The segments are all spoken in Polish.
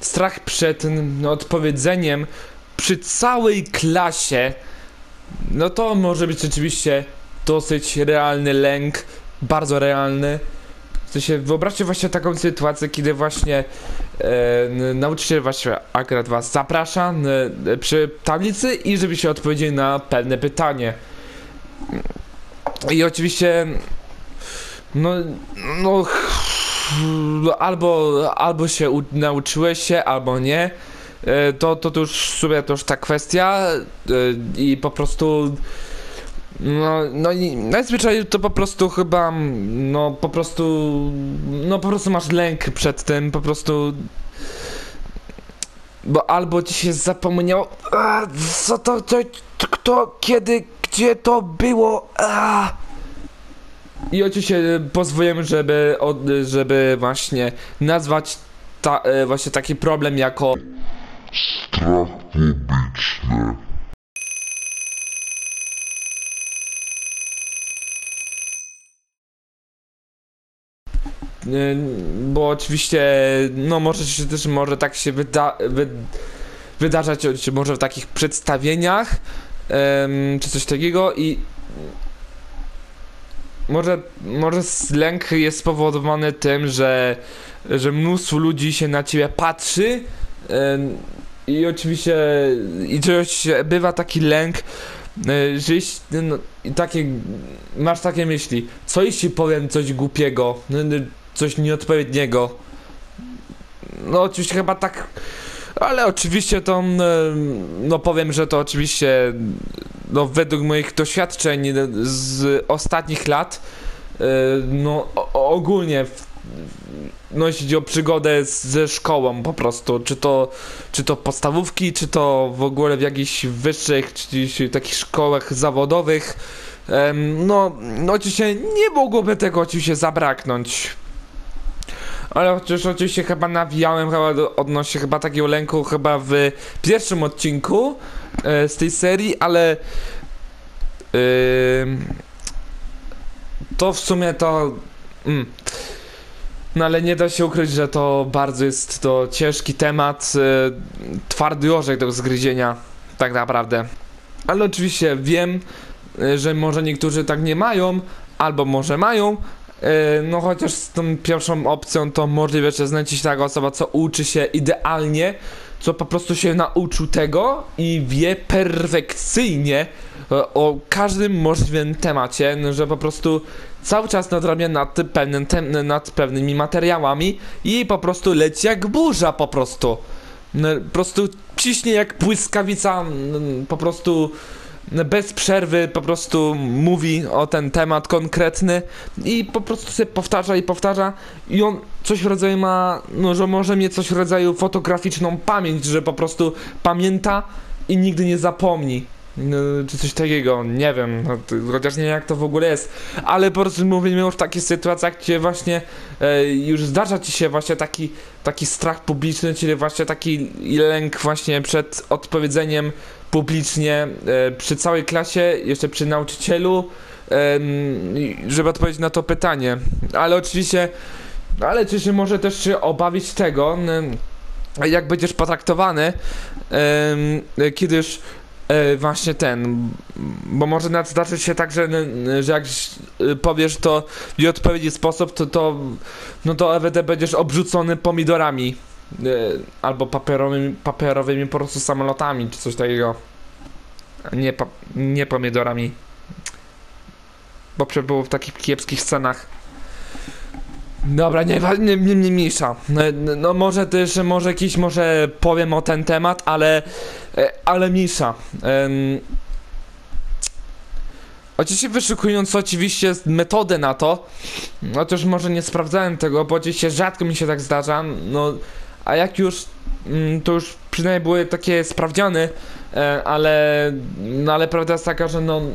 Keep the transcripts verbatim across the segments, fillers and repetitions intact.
strach przed no, odpowiedzeniem przy całej klasie, no to może być rzeczywiście dosyć realny lęk, bardzo realny. W sensie, wyobraźcie właśnie taką sytuację, kiedy właśnie e, nauczyciel właśnie akurat was zaprasza e, przy tablicy i żebyście odpowiedzieli na pewne pytanie. I oczywiście no, no, albo, albo się u, nauczyłeś się, albo nie. E, to, to, to już w sumie to już ta kwestia e, i po prostu no, no i najzwyczajniej to po prostu chyba, no po prostu, no po prostu masz lęk przed tym, po prostu, bo albo ci się zapomniało, a, co to, to, to, kto, kiedy, gdzie to było, a. I oczywiście pozwolimy, żeby, od, żeby właśnie nazwać ta, właśnie taki problem jako strach publiczny. Bo oczywiście, no może się też, może tak się wyda, wy, wydarzać, czy może w takich przedstawieniach, um, czy coś takiego i może, może lęk jest spowodowany tym, że, że mnóstwo ludzi się na ciebie patrzy um, i oczywiście, i czegoś bywa taki lęk, że jeśli, no, i takie, masz takie myśli, co jeśli powiem coś głupiego, coś nieodpowiedniego. No oczywiście chyba tak, ale oczywiście to, no powiem, że to oczywiście, no według moich doświadczeń z ostatnich lat, no ogólnie, no jeśli chodzi o przygodę ze szkołą po prostu, czy to, czy to podstawówki, czy to w ogóle w jakichś wyższych, czy takich szkołach zawodowych, no, no oczywiście nie mogłoby tego oczywiście zabraknąć. Ale chociaż oczywiście chyba nawijałem chyba do, odnośnie chyba takiego lęku chyba w pierwszym odcinku e, z tej serii, ale e, to w sumie to mm, no ale nie da się ukryć, że to bardzo jest to ciężki temat, e, twardy orzech do zgryzienia tak naprawdę. Ale oczywiście wiem, e, że może niektórzy tak nie mają, albo może mają. No chociaż z tą pierwszą opcją to możliwe, że znajdzie się taka osoba, co uczy się idealnie, co po prostu się nauczył tego i wie perfekcyjnie o każdym możliwym temacie, że po prostu cały czas nadrabia nad, pewnym tem nad pewnymi materiałami i po prostu leci jak burza po prostu. Po prostu ciśnie jak błyskawica, po prostu bez przerwy po prostu mówi o ten temat konkretny i po prostu sobie powtarza i powtarza i on coś w rodzaju ma, no że może mieć coś w rodzaju fotograficzną pamięć, że po prostu pamięta i nigdy nie zapomni. No, czy coś takiego, nie wiem, no, to, chociaż nie wiem jak to w ogóle jest, ale po prostu mówimy już w takich sytuacjach, gdzie właśnie e, już zdarza ci się właśnie taki, taki strach publiczny, czyli właśnie taki lęk właśnie przed odpowiedzeniem publicznie e, przy całej klasie, jeszcze przy nauczycielu, e, żeby odpowiedzieć na to pytanie, ale oczywiście, ale czy się może też się obawić tego, e, jak będziesz potraktowany, e, kiedyś E, właśnie ten, bo może nawet zdarzyć się tak, że, że jak powiesz to w nieodpowiedni sposób, to, to no to E W D będziesz obrzucony pomidorami e, albo papierowymi, papierowymi po prostu samolotami, czy coś takiego. Nie, pa, nie pomidorami, bo przebyło w takich kiepskich scenach. Dobra, nie, nie, nie, nie mniejsza. No, no może też, może jakiś, może powiem o ten temat, ale, ale mniejsza. Um, oczywiście wyszukując oczywiście metodę na to, chociaż może nie sprawdzałem tego, bo oczywiście rzadko mi się tak zdarza, no, a jak już, to już przynajmniej były takie sprawdziany, ale, no ale prawda jest taka, że no,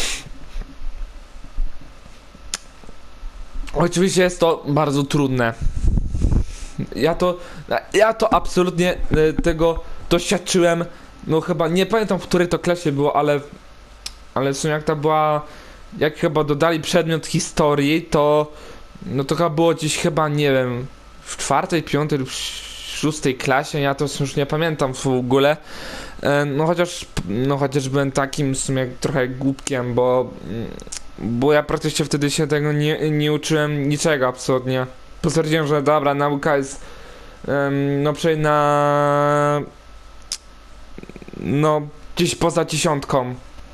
oczywiście jest to bardzo trudne. Ja to, ja to absolutnie tego doświadczyłem, no chyba, nie pamiętam w której to klasie było, ale, ale w sumie jak to była, jak chyba dodali przedmiot historii, to, no to chyba było gdzieś chyba, nie wiem, w czwartej, piątej lub szóstej klasie, ja to już nie pamiętam w ogóle. E, no chociaż, no chociaż byłem takim w sumie trochę głupkiem, bo, bo ja praktycznie wtedy się tego nie, nie uczyłem niczego absolutnie. Postwierdziłem, że dobra, nauka jest um, no przynajmniej na no gdzieś poza dziesiątką.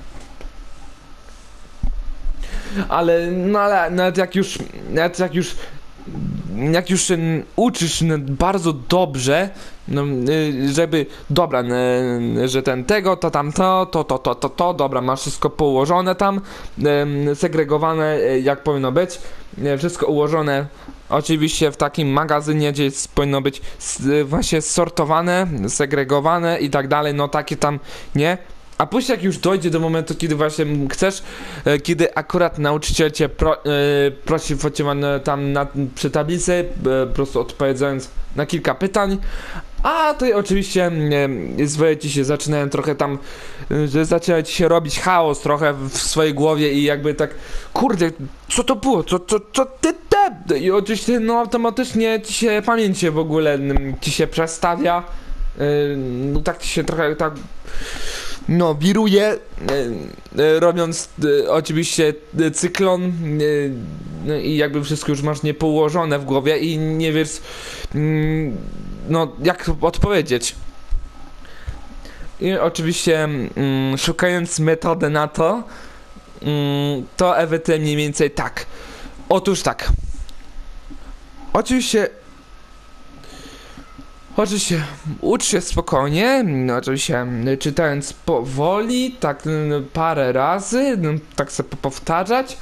Ale, no ale nawet jak już, nawet jak już, jak już się uczysz bardzo dobrze, no, żeby, dobra, że ten tego, to tamto, to, to, to, to, to, dobra, masz wszystko położone tam, segregowane jak powinno być, wszystko ułożone oczywiście w takim magazynie, gdzie jest, powinno być właśnie sortowane, segregowane i tak dalej, no takie tam, nie? A później jak już dojdzie do momentu, kiedy właśnie chcesz, e, kiedy akurat nauczyciel cię pro, e, prosi e, tam na, przy tablicy, e, po prostu odpowiadając na kilka pytań, a to oczywiście e, swoje ci się zaczynają trochę tam, e, że zaczyna ci się robić chaos trochę w swojej głowie i jakby tak, kurde, co to było, co, co, co ty te? I oczywiście no automatycznie ci się pamięć w ogóle m, ci się przestawia, e, no tak ci się trochę tak... No, wiruje, e, e, robiąc e, oczywiście e, cyklon e, no i jakby wszystko już masz niepołożone w głowie i nie wiesz, mm, no, jak odpowiedzieć. I oczywiście mm, szukając metody na to, mm, to ewentualnie mniej więcej tak. Otóż tak. Oczywiście Oczywiście, ucz się spokojnie, no, oczywiście czytając powoli, tak no, parę razy, no, tak sobie powtarzać.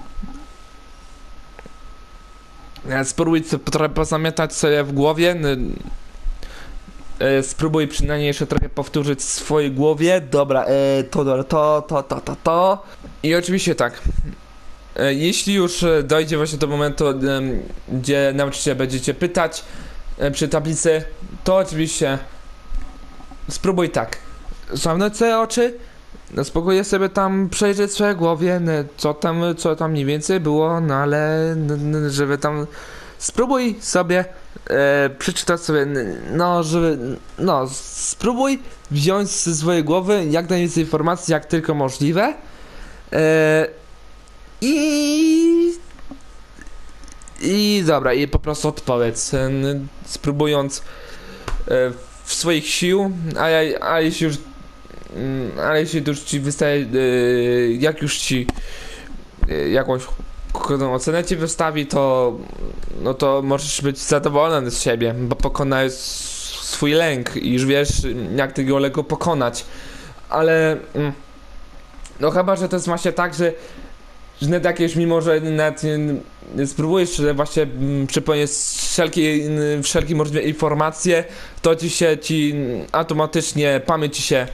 Spróbuj sobie trochę pozamiatać sobie w głowie, no, e, spróbuj przynajmniej jeszcze trochę powtórzyć w swojej głowie. Dobra, e, to, to, to, to, to, to. I oczywiście tak. E, jeśli już dojdzie właśnie do momentu, e, gdzie nauczyciel będzie cię pytać przy tablicy, to oczywiście spróbuj tak, zamknąć sobie oczy, no spokojnie sobie tam przejrzeć w swojej głowie, no, co tam, co tam mniej więcej było, no ale no, żeby tam, spróbuj sobie e, przeczytać sobie, no żeby, no spróbuj wziąć ze swojej głowy jak najwięcej informacji, jak tylko możliwe e, i I dobra, i po prostu odpowiedz, spróbując e, w swoich sił, a, ja, a jeśli już, ale jeśli już ci wystaje, e, jak już ci e, jakąś konkretną ocenę ci wystawi, to no to możesz być zadowolony z siebie, bo pokonałeś swój lęk i już wiesz, jak tego lęku pokonać, ale no chyba, że to jest właśnie tak, że że nawet jakieś, mimo że nawet nie, nie spróbujesz właśnie przypomnieć wszelkie, wszelkie możliwe informacje, to ci się, ci automatycznie pamięć ci się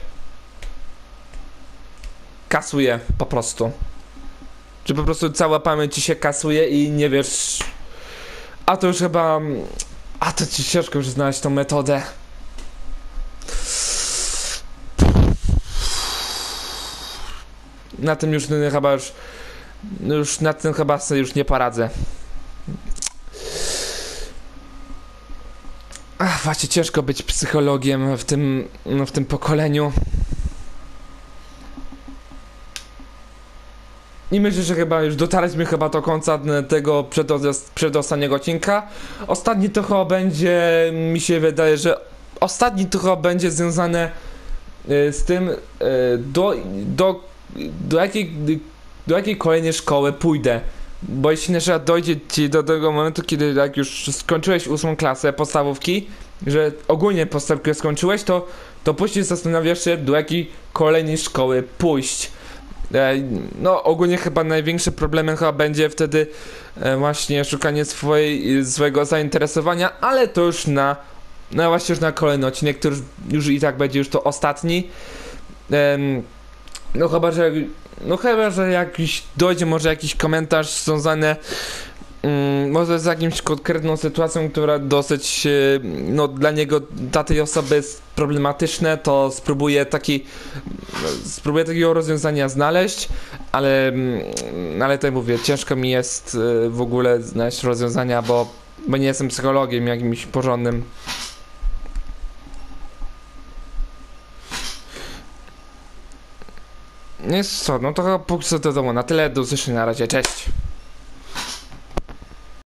kasuje po prostu. Czy po prostu cała pamięć ci się kasuje i nie wiesz, a to już chyba, a to ci ciężko już znaleźć tą metodę. Na tym już chyba już No już nad tym chyba sobie już nie poradzę. Ach, właśnie ciężko być psychologiem w tym, no, w tym pokoleniu. I myślę, że chyba już dotarliśmy chyba do końca tego przedostatniego odcinka. Ostatni to chyba będzie, mi się wydaje, że ostatni to chyba będzie związane y, z tym, y, do, do, do jakiej do jakiej kolejnej szkoły pójdę, bo jeśli na przykład dojdzie ci do tego momentu, kiedy jak już skończyłeś ósmą klasę podstawówki, że ogólnie podstawówkę skończyłeś, to, to później zastanawiasz się, do jakiej kolejnej szkoły pójść. E, no ogólnie chyba największym problemem chyba będzie wtedy e, właśnie szukanie swojej, swojego zainteresowania, ale to już na, no właśnie już na kolejny odcinek, który już, już i tak będzie już to ostatni. E, no chyba, że No chyba, że jakiś dojdzie może jakiś komentarz związany um, może z jakimś konkretną sytuacją, która dosyć no dla niego, dla tej osoby jest problematyczne, to spróbuję taki no, spróbuję takiego rozwiązania znaleźć, ale ale tak mówię, ciężko mi jest w ogóle znaleźć rozwiązania, bo, bo nie jestem psychologiem jakimś porządnym. Jest co, no to chyba póki co do domu. Na tyle, do usłyszenia na razie, cześć.